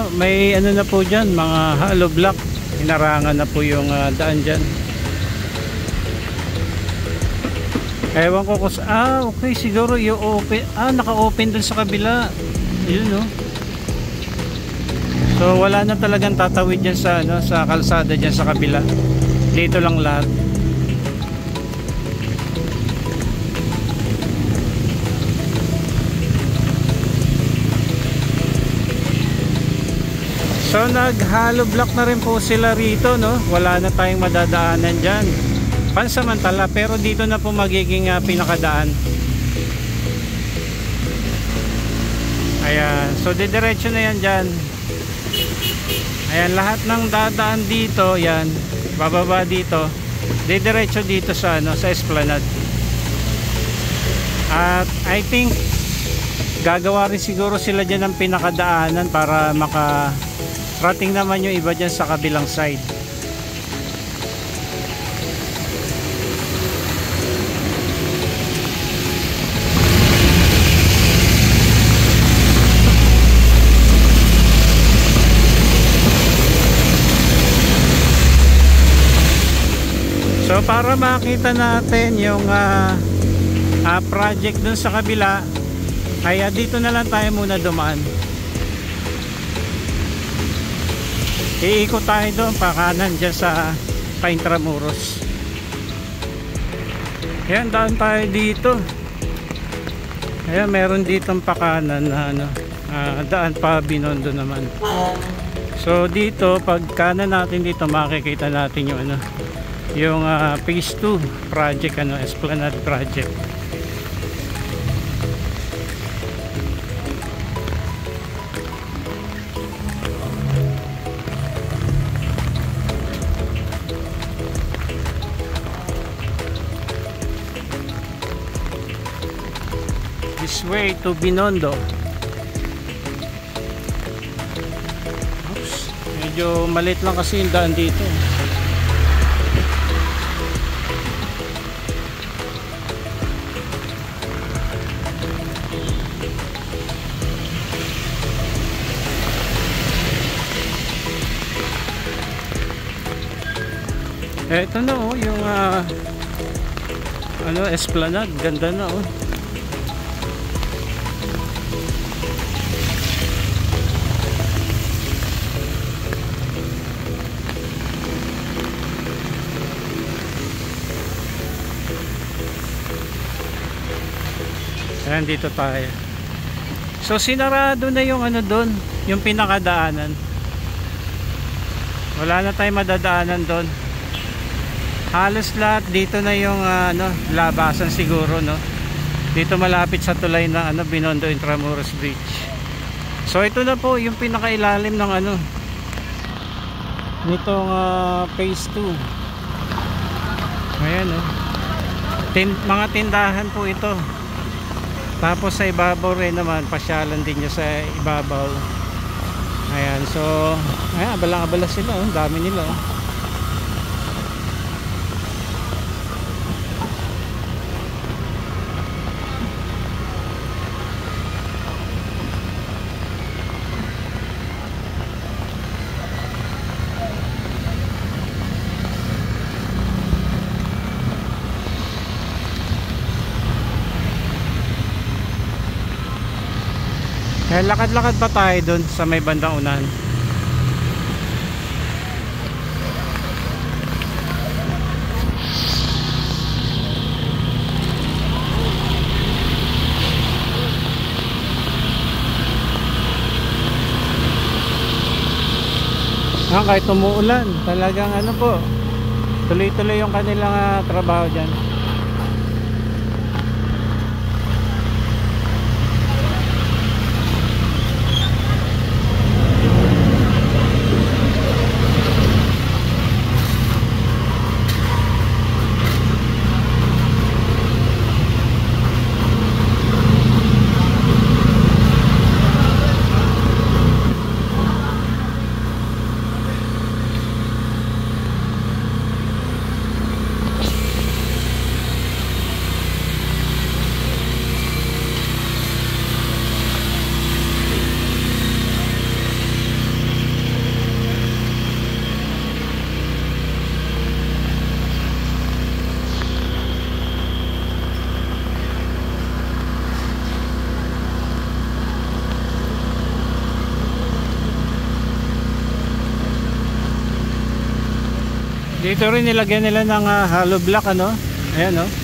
may ano na po dyan, mga hollow block. Hinarangan na po yung daan dyan. Ewan ko kung okay, siguro yung open, naka-open dun sa kabila. Yun, no? So wala na talagang tatawid dyan sa, sa kalsada dyan sa kabila. Dito lang lahat. So nag-hollow block na rin po sila rito, no? Wala na tayong madadaanan dyan. Pansamantala, pero dito na po magiging pinakadaan. Ayan, so didiretso na yan dyan. Ayan, lahat ng dadaan dito, yan, bababa dito, didiretso dito sa, sa Esplanade. At I think gagawa rin siguro sila dyan ng pinakadaanan para makarating naman yung iba dyan sa kabilang side. So para makita natin yung project dun sa kabila, kaya dito na lang tayo muna dumaan. Iikot tayo doon pa kanan dyan sa Intramuros. Ayan, daan tayo dito. Ayan, meron ditong pakanan na daan pa Binondo naman. So dito, pag kanan natin dito, makikita natin yung yung phase 2 project, Esplanade project. This way to Binondo. Oops, medyo maliit lang kasi yung daan dito. Ito na yung Esplanade, ganda na Ayan, dito tayo. So sinarado na yung doon, yung pinakadaanan. Wala na tayong madadaanan doon. Halos lahat dito na yung labasan siguro, no. Dito malapit sa tulay ng Binondo Intramuros Bridge. So ito na po yung pinakailalim ng nitong phase 2. Ayan, mga tindahan po ito. Tapos sa ibabaw rin naman, pasyalan din nyo sa ibabaw. Ayan, so ayan, abala-abala sila, dami nila. Lakad-lakad pa tayo dun sa may bandang unahan. Kahit umuulan, talagang po, tuloy-tuloy yung kanilang trabaho dyan. Dito rin nilagyan nila ng hollow block, ano. Ayan, oh.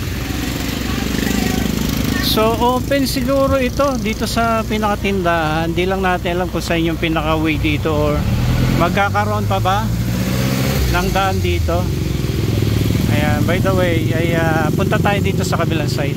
So open siguro ito dito sa pinakatindahan. Hindi lang natin alam kung saan yung pinaka way dito, or magkakaroon pa ba ng daan dito. Ayan, by the way ay punta tayo dito sa kabilang side.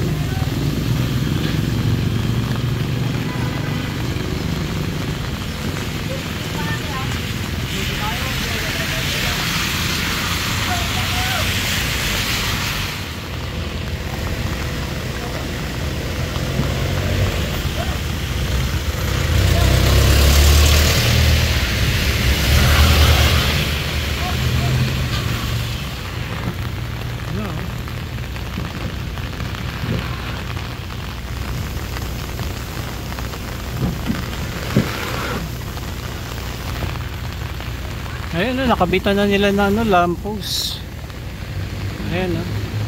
Ayan, nakabitan na nila na lamppost. Ayan,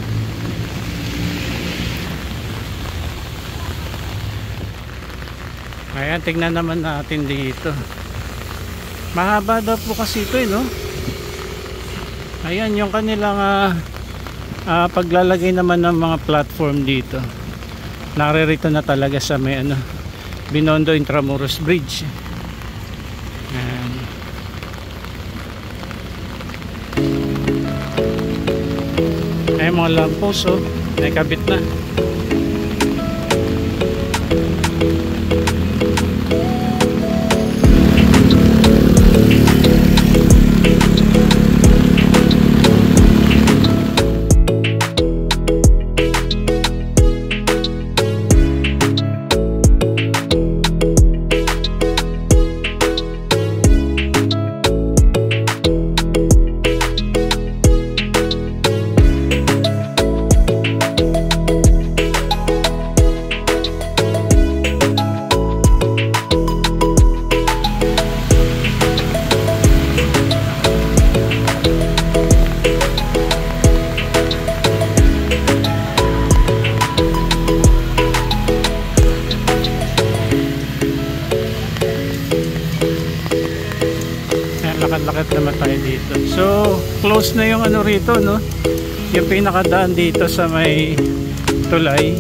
ayan, tignan naman natin dito. Mahaba daw po kasi ito, no? Ayan yung kanilang paglalagay naman ng mga platform dito. Naririto na talaga sa may Binondo Intramuros Bridge. Ayan. Ayan mga lamppost, oh, nakabit na. Lakad-lakad naman tayo dito. So close na yung rito, no? Yung pinakadaan dito sa may tulay.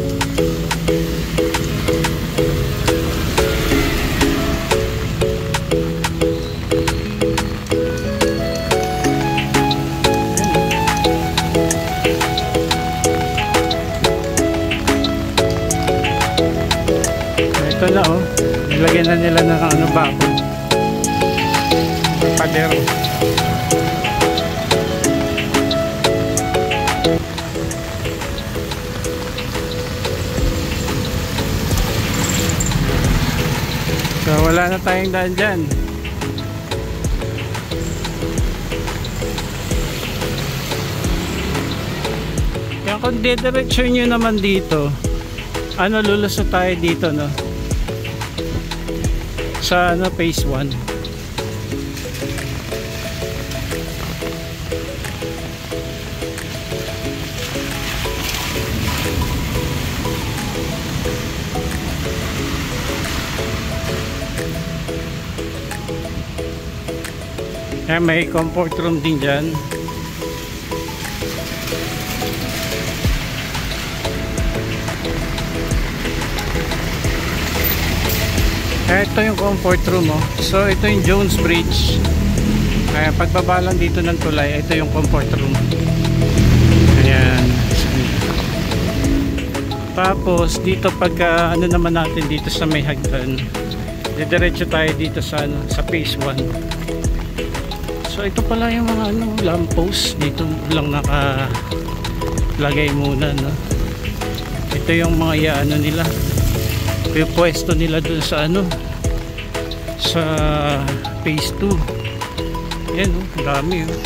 Ito na, oh. Nilagyan na nila ng bakod. Padero. So wala na tayong daan dyan. Kaya kung didiretso nyo naman dito, lulusot tayo dito, no? Sa phase 1. May comfort room din dyan. Ito yung comfort room, oh. So ito yung Jones Bridge. Pagbaba lang dito ng tulay, ito yung comfort room. Ayan. Tapos dito pagka naman natin dito sa may hagdan, didiretso tayo dito sa sa phase 1. So ito pala yung mga lamppost dito lang nakalagay muna, no? Ito yung mga nila, yung pwesto nila dun sa sa phase 2. Yan, oh, dami, oh.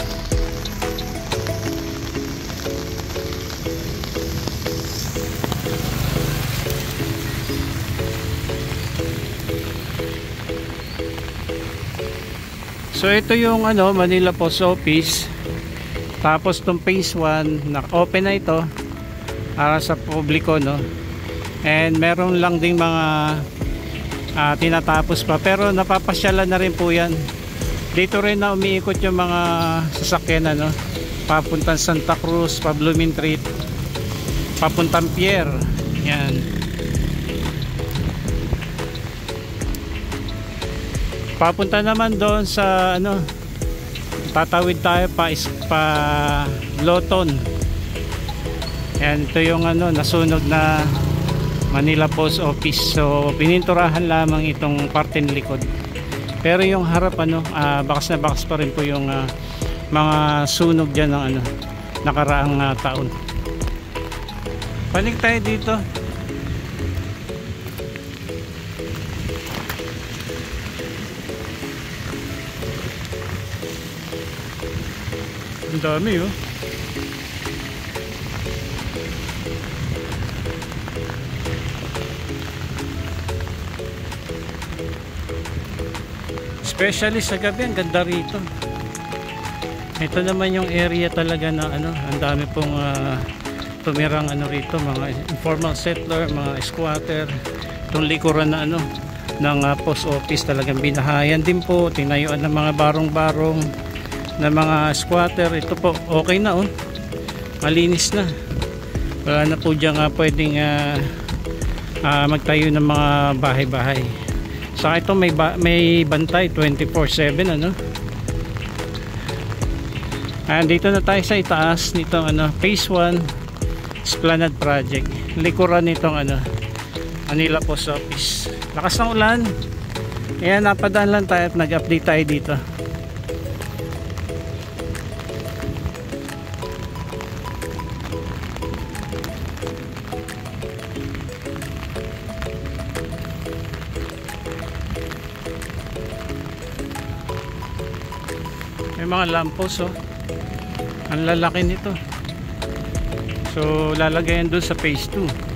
So ito yung Manila Post Office. Tapos tong phase 1 na open na ito para sa publiko, no? And meron lang ding mga tinatapos pa, pero napapasyalan na rin po yan Dito rin na umiikot yung mga sasakyan ano, papuntang Santa Cruz, Pablo Mintrit, papuntang Pier. Yan. Papunta naman doon sa ano, tatawid tayo pa Loton. Yan, ito yung ano, nasunog na Manila Post Office. So pininturahan lamang itong parte ng likod, pero yung harap ano, bakas na bakas pa rin po yung mga sunog dyan ng ano, nakaraang taon. Balik tayo dito. Ang dami oh. Especially sa gabi, ang ganda rito. Ito naman yung area talaga na ano, ang dami pong tumirang ano rito, mga informal settler, mga squatter. Itong likuran na ano ng post office talagang binahayan din po, tinayuan ng mga barong-barong na mga squatter. Ito po, okay na oh. Malinis na. Wala na po diyan pwedeng magtayo ng mga bahay-bahay. Saka ito may bantay 24/7 ano. Dito na tayo sa itaas nitong ano, Phase 1 Esplanade Project. Likuran nitong ano, Manila Post Office. Lakas ng ulan. Ayan, napadaan lang tayo at nag-update tayo dito. May mga lampos oh. Ang lalaki nito. So lalagayan doon sa Phase 2.